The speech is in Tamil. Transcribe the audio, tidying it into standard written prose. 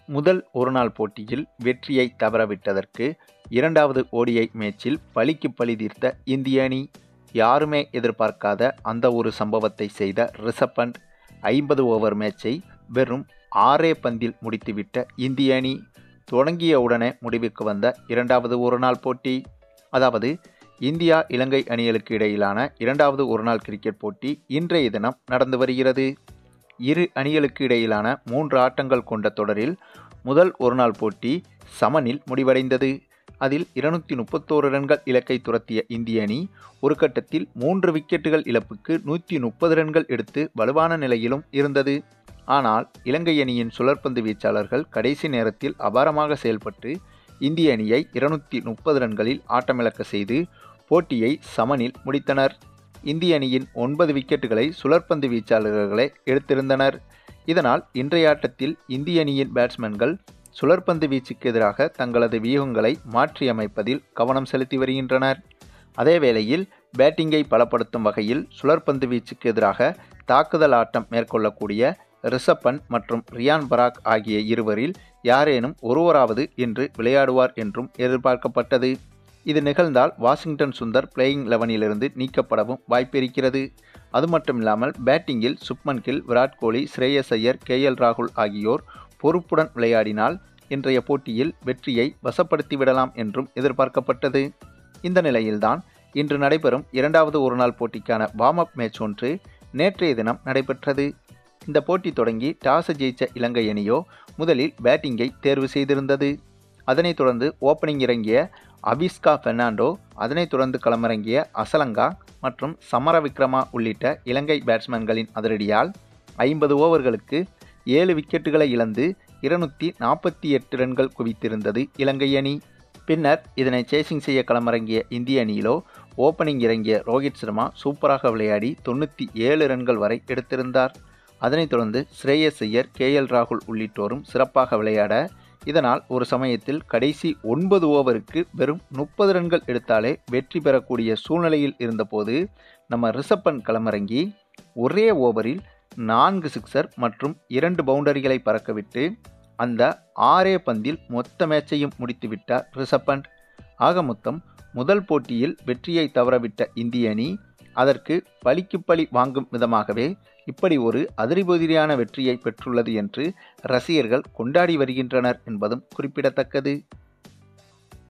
முதல் ஒருநாள் போட்டியில் வெற்றியை தவறவிட்டதற்கு இரண்டாவது ஓடிஐ மேட்சில் பழிக்கு பழி தீர்த்த இந்திய அணி. யாருமே எதிர்பார்க்காத அந்த ஒரு சம்பவத்தை செய்த ரிஷப் பண்ட் 50 ஓவர் மேட்சை வெறும் 6 பந்தில் முடித்துவிட்ட இந்திய அணி. தொடங்கிய உடனே முடிவுக்கு வந்த இரண்டாவது ஒருநாள் போட்டி, அதாவது இந்தியா இலங்கை அணிகளுக்கு இடையிலான இரண்டாவது ஒருநாள் கிரிக்கெட் போட்டி இன்றைய தினம் நடந்து வருகிறது. இரு அணிகளுக்கு இடையிலான 3 ஆட்டங்கள் கொண்ட தொடரில் முதல் ஒருநாள் போட்டி சமனில் முடிவடைந்தது. அதில் 231 ரன்கள் இலக்கை துரத்திய இந்திய அணி ஒரு கட்டத்தில் 3 விக்கெட்டுகள் இழப்புக்கு 130 ரன்கள் எடுத்து வலுவான நிலையிலும் இருந்தது. ஆனால் இலங்கை அணியின் சுழற்பந்து வீச்சாளர்கள் கடைசி நேரத்தில் அபாரமாக செயல்பட்டு இந்திய அணியை 230 ரன்களில் ஆட்டமிழக்க செய்து போட்டியை சமனில் முடித்தனர். இந்திய அணியின் 9 விக்கெட்டுகளை சுழற்பந்து வீச்சாளர்களே எடுத்திருந்தனர். இதனால் இன்றைய ஆட்டத்தில் இந்திய அணியின் பேட்ஸ்மேன்கள் சுழற்பந்து வீச்சுக்கு எதிராக தங்களது வியூகங்களை மாற்றியமைப்பதில் கவனம் செலுத்தி வருகின்றனர். அதேவேளையில் பேட்டிங்கை பலப்படுத்தும் வகையில் சுழற்பந்து வீச்சுக்கு எதிராக தாக்குதல் ஆட்டம் மேற்கொள்ளக்கூடிய ரிஷப் பண்ட் மற்றும் ரியான் பராக் ஆகிய இருவரில் யாரேனும் ஒருவராவது இன்று விளையாடுவார் என்றும் எதிர்பார்க்கப்பட்டது. இது நிகழ்ந்தால் வாஷிங்டன் சுந்தர் பிளேயிங் 11லிருந்து நீக்கப்படவும் வாய்ப்பிருக்கிறது. அது மட்டுமில்லாமல் பேட்டிங்கில் சுப்மன் கில், விராட் கோலி, ஸ்ரேயஸ் ஐயர், KL ராகுல் ஆகியோர் பொறுப்புடன் விளையாடினால் இன்றைய போட்டியில் வெற்றியை வசப்படுத்திவிடலாம் என்றும் எதிர்பார்க்கப்பட்டது. இந்த நிலையில்தான் இன்று நடைபெறும் இரண்டாவது ஒருநாள் போட்டிக்கான வார்ம் அப் மேட்ச் ஒன்று நேற்றைய தினம் நடைபெற்றது. இந்த போட்டி தொடங்கி டாஸ் ஜெயித்த இலங்கை அணியோ முதலில் பேட்டிங்கை தேர்வு செய்திருந்தது. அதனைத் தொடர்ந்து ஓப்பனிங் இறங்கிய அவிஸ்கா பெர்னாண்டோ, அதனைத் தொடர்ந்து களமிறங்கிய அசலங்கா மற்றும் சமர விக்ரமா உள்ளிட்ட இலங்கை பேட்ஸ்மேன்களின் அதிரடியால் 50 ஓவர்களுக்கு 7 விக்கெட்டுகளை இழந்து 248 ரன்கள் குவித்திருந்தது இலங்கை அணி. பின்னர் இதனை சேசிங் செய்ய களமிறங்கிய இந்திய அணியிலோ ஓப்பனிங் இறங்கிய ரோஹித் சர்மா சூப்பராக விளையாடி 97 ரன்கள் வரை எடுத்திருந்தார். அதனைத் தொடர்ந்து ஸ்ரேயஸ் ஐயர், KL ராகுல் உள்ளிட்டோரும் சிறப்பாக விளையாட, இதனால் ஒரு சமயத்தில் கடைசி 9 ஓவருக்கு வெறும் 30 ரன்கள் எடுத்தாலே வெற்றி பெறக்கூடிய சூழ்நிலையில் இருந்தபோது நம்ம ரிஷப் பண்ட் களமிறங்கி ஒரே ஓவரில் 4 சிக்சர் மற்றும் 2 பவுண்டரிகளை பறக்கவிட்டு அந்த 6 பந்தில் மொத்த மேட்சையும் முடித்துவிட்டார் ரிஷப் பண்ட். ஆக மொத்தம் முதல் போட்டியில் வெற்றியை தவறவிட்ட இந்திய அணி அதற்கு பழிக்கு பழி வாங்கும் விதமாகவே இப்படி ஒரு அதிரிபுதிரியான வெற்றியை பெற்றுள்ளது என்று ரசிகர்கள் கொண்டாடி வருகின்றனர் என்பதும் குறிப்பிடத்தக்கது.